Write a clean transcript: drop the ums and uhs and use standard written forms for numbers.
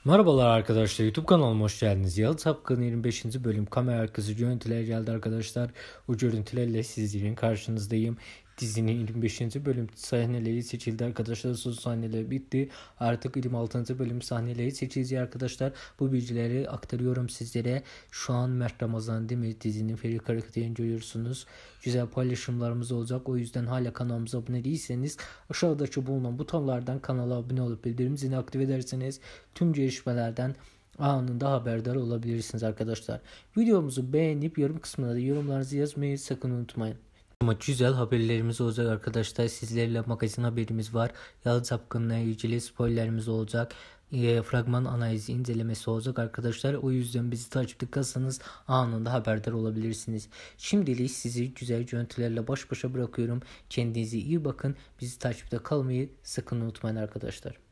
Merhabalar arkadaşlar, YouTube kanalıma hoş geldiniz. Yalı Çapkın'ın 25. bölüm kamera arkası görüntüler geldi arkadaşlar. Bu görüntülerle sizlerin karşınızdayım. Dizinin 25. bölüm sahneleri seçildi arkadaşlar. Son sahneler bitti. Artık 26. bölüm sahneleri seçildi arkadaşlar. Bu bilgileri aktarıyorum sizlere. Şu an Mert Ramazan değil mi? Dizinin Feri karakterini görüyorsunuz. Güzel paylaşımlarımız olacak. O yüzden hala kanalımıza abone değilseniz aşağıdaki bulunan butonlardan kanala abone olup bildirim zilini aktif ederseniz tüm gelişmelerden anında haberdar olabilirsiniz arkadaşlar. Videomuzu beğenip yorum kısmına da yorumlarınızı yazmayı sakın unutmayın. Ama güzel haberlerimiz olacak arkadaşlar. Sizlerle magazin haberimiz var. Yalı Çapkın'la ilgili spoilerimiz olacak. Fragman analizi incelemesi olacak arkadaşlar. O yüzden bizi takipte kalsanız anında haberdar olabilirsiniz. Şimdilik sizi güzel görüntülerle baş başa bırakıyorum. Kendinize iyi bakın. Bizi takipte kalmayı sakın unutmayın arkadaşlar.